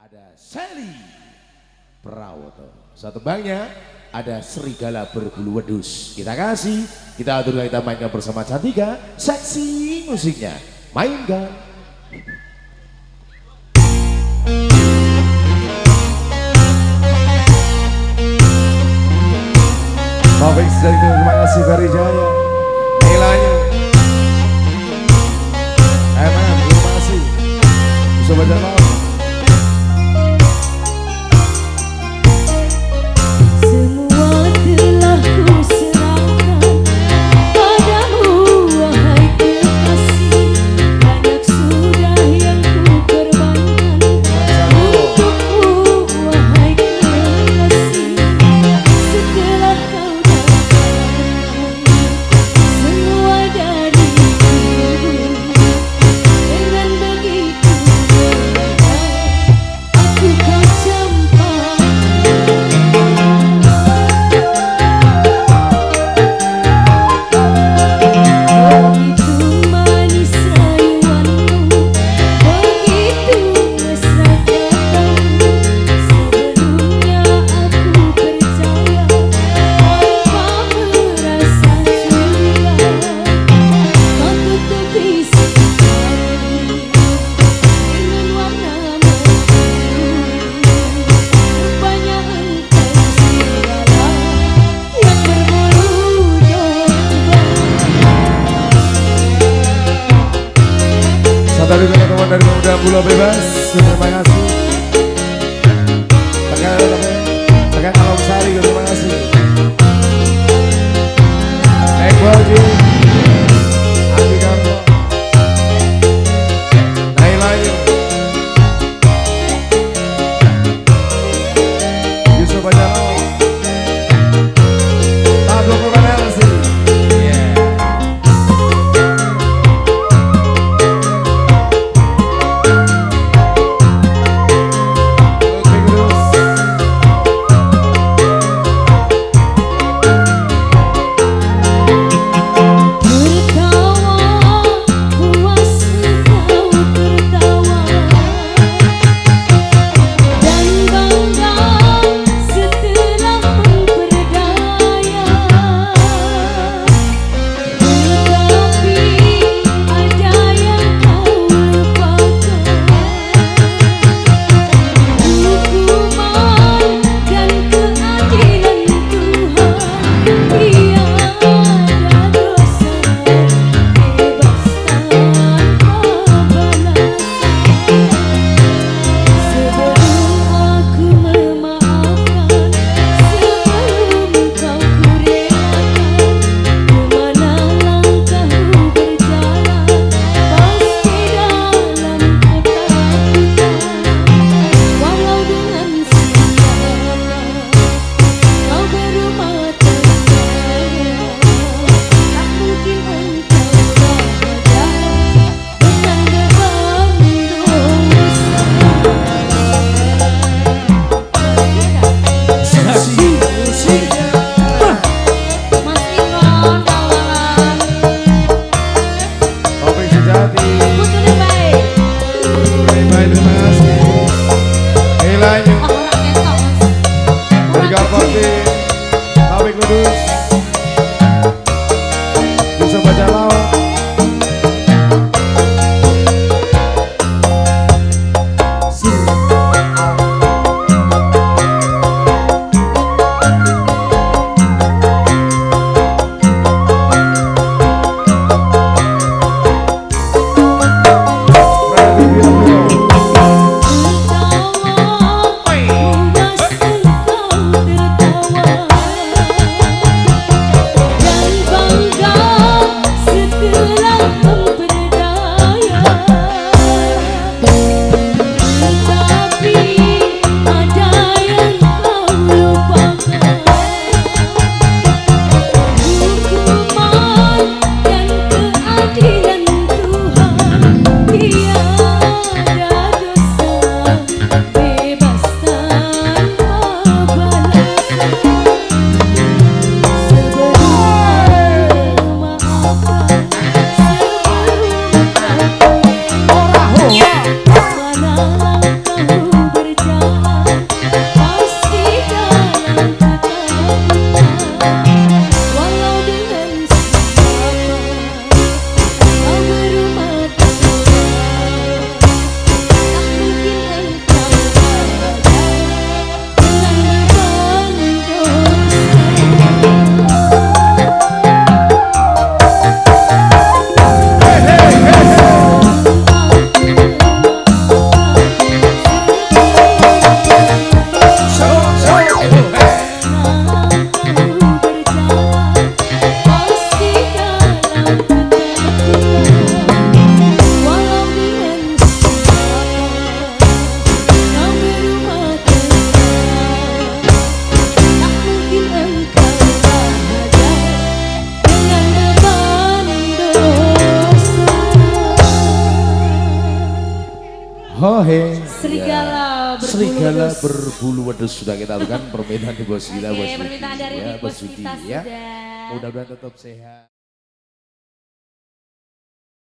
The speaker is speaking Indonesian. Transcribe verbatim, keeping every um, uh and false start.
ada Sally Prawoto. Satu tembangnya ada Serigala Berbulu Wedus. Kita kasih, kita atur, kita mainkan bersama Cantika. Seksi musiknya, mainkan. Taufik dari terima kasih Ferry Jaya. Nilainya M M, terima kasih. Bisa baca laut. Dari teman-teman dari Pemuda Pulau Bebas, terima kasih. Tekan tekan Alam Sari, terima kasih. Ekwaji, Andi Karto, Nailayu, Yusuf Bajalaw, Pablo Permanelsi. Hohe. Serigala ya. berbulu Serigala wedus. berbulu wedus sudah kita lakukan permintaan di bos kita, Oke, bos Widi. permintaan dari ya, bos Widi, kita ya. sudah. Mudah-mudahan tetap sehat.